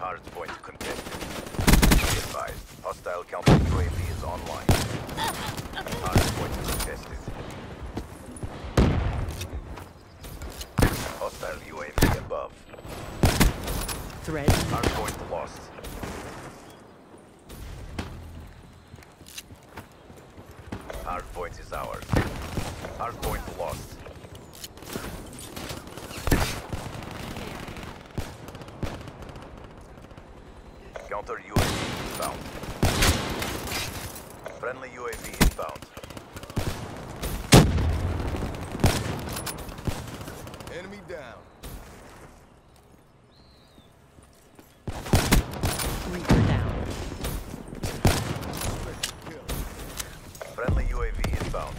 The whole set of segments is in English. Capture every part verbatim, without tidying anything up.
Hard point contested. Be advised, hostile counter U A V is online. Hard point contested. Hostile U A V above. Threat. Hard point lost. Hard point is ours. Hard point lost. Counter U A V inbound. Friendly U A V inbound. Enemy down. Reaper down. Friendly U A V inbound.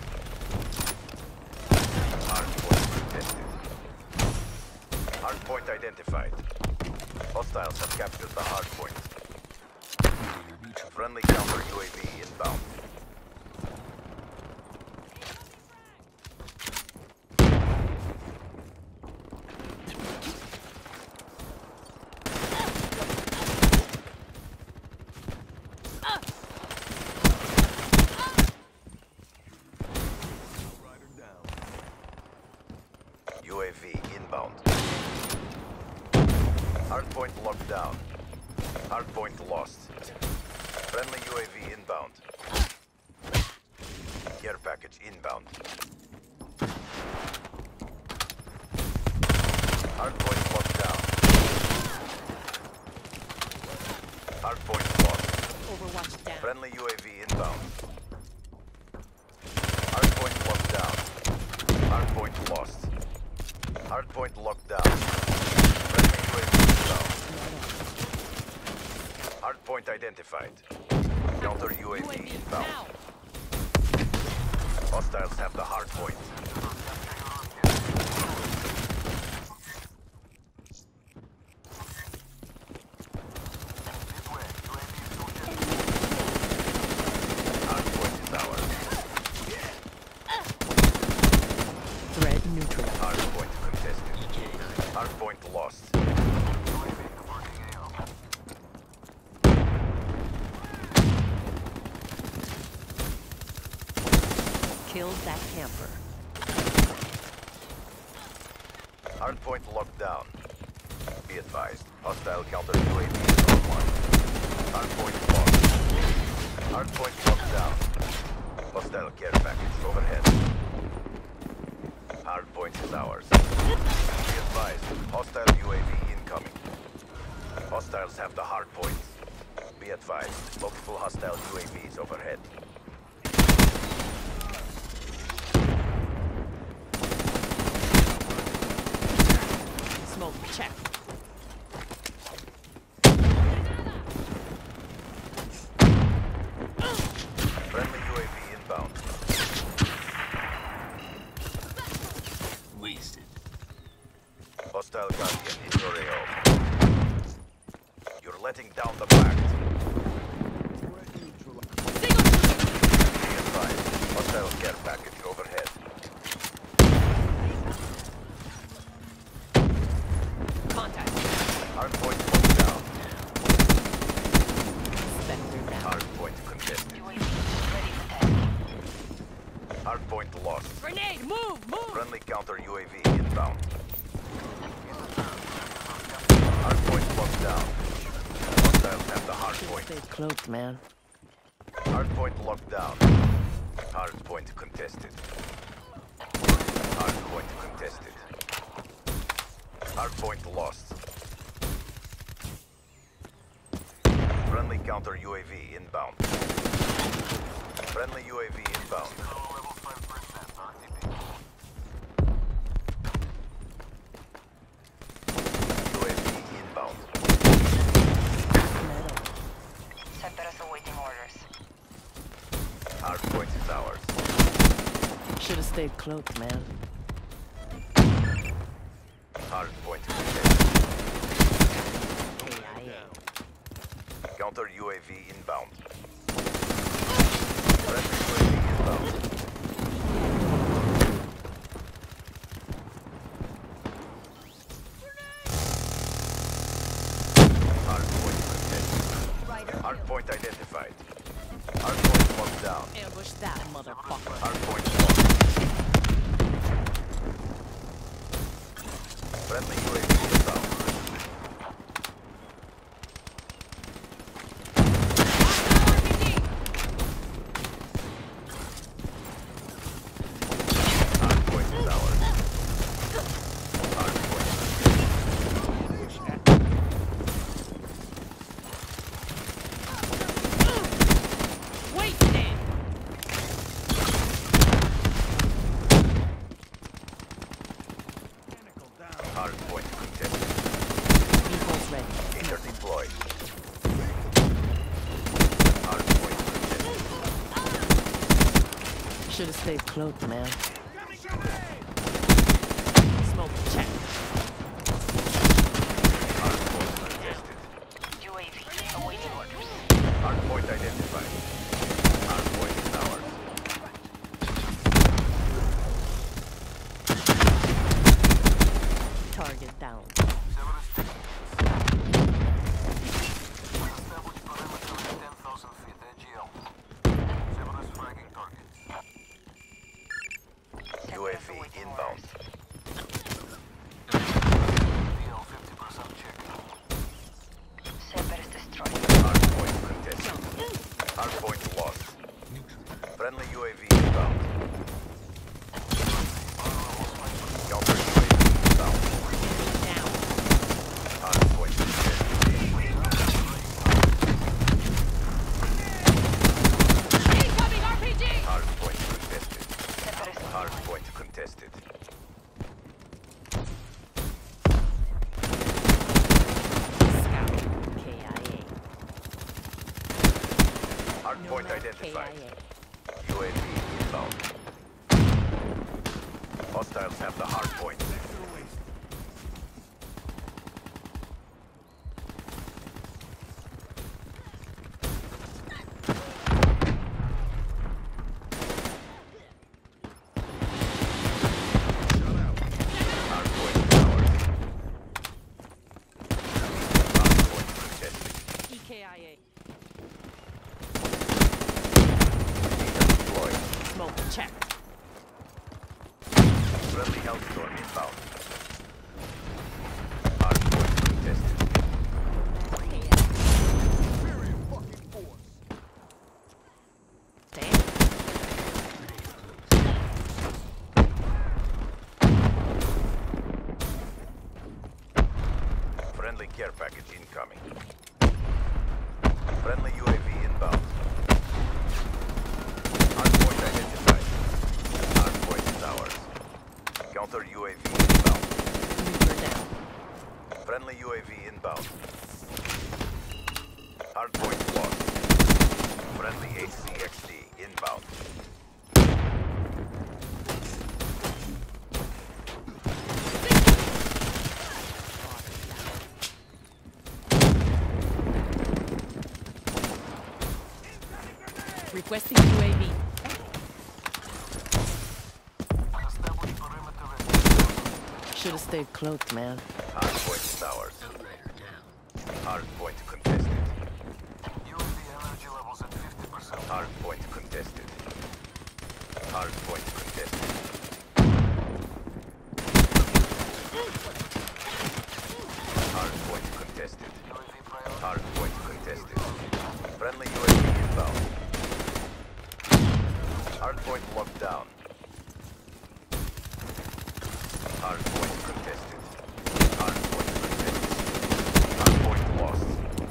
Hard point contested. Hard point identified. Hostiles have captured the hard point. Friendly counter U A V inbound. U A V inbound. Hardpoint locked down. Hardpoint lost. Friendly U A V inbound. Care package inbound. Hardpoint locked down. Hardpoint lost. Overwatch down. Friendly U A V inbound. Hardpoint locked down. Hardpoint lost. Hardpoint locked down. Friendly U A V inbound. Hardpoint identified. Counter U A V inbound. Hostiles have the hardpoint. Hardpoint is ours. Threat neutral. Hardpoint contested. Hardpoint lost. Killed that camper. Hardpoint locked down. Be advised, hostile counter U A V is online. Hardpoint lost. Hardpoint locked down. Hostile care package overhead. Hardpoint is ours. Be advised, hostile U A V incoming. Hostiles have the hardpoint. Be advised, multiple hostile U A Vs overhead. Smoke check. Friendly U A V inbound. Wasted. Hostile Guardian in your A O. You're letting down the pact. Be advised, hostile care package overhead. Contact. Hardpoint locked down. Spectre down. Hardpoint contested. Hardpoint lost. Grenade, move, move! Friendly counter U A V inbound. Hardpoint locked down. Hostiles have the hardpoint. Stay cloaked, man. Hardpoint locked down. Hardpoint contested. Hardpoint contested. Hardpoint lost. Friendly counter U A V inbound. Friendly U A V inbound. U A V inbound. Cerberus awaiting orders. Hardpoint is ours. Should have stayed cloaked, man. Hardpoint contested. A I A. Counter U A V inbound. Friendly U A V inbound. Hard point contested. Hard point identified. Hard point locked down. Ambush that motherfucker. Hard point locked. Friendly U A V inbound. Hard point is ours. Hard point. Wasted! Hard point contested. Vehicles ready. Gator deployed. Hard point contested. Should have stayed cloaked, man. Smoke check. Hard point contested. U A V awaiting orders. Hard point identified. Hard point is ours. Target down. U A V inbound. Cerberus destroyed. Hard point contested. Hard point lost. Friendly U A V inbound. Counter U A V inbound. Down. Hard point contested. Incoming R P G! Hard point contested. Cerberus Hard point contested. Scout. K I A. Hard point Nomad identified. K I A. U A V inbound. Hostiles have the hard point. Hard point is ours. Hard point contested. E K I A. Gator deployed. Smoke check. Friendly Hellstorm inbound. Hard point contested. Superior fucking force. Damn. Friendly care package incoming. Friendly U A V inbound. Hard point identified. Hard point is ours. Counter U A V inbound. Reaper down. Friendly U A V inbound. Hard point lost. Friendly H C X D inbound. Requesting U A V. Should have stayed cloaked, man. Hard point is ours. Hard point contested. Hard point contested. Hard point contested. Hard point contested. Hard point contested. Friendly U A V inbound. Hard point locked down. Hard point contested. Hard point contested. Hard point lost.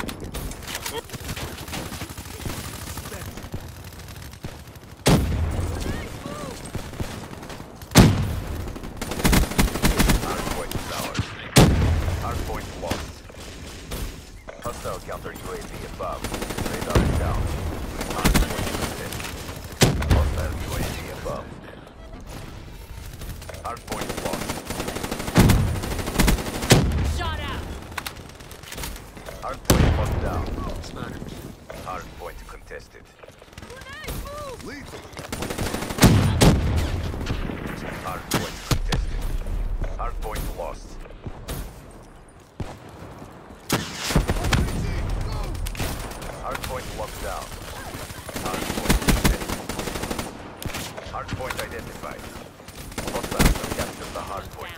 Hard point is ours. Hard point lost. Hostile counter U A V above. Radar is down. Hard point contested. Hostile U A V above. Hard point lost. Shot out. Hard point locked down. Hard point contested. Lethal. Hard point contested. Hard point lost. Hardpoint locked down. Hardpoint detected. Hardpoint identified. Hostiles have captured the hardpoint.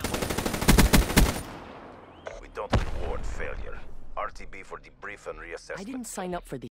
We don't reward failure. R T B for debrief and reassessment. I didn't sign up for this.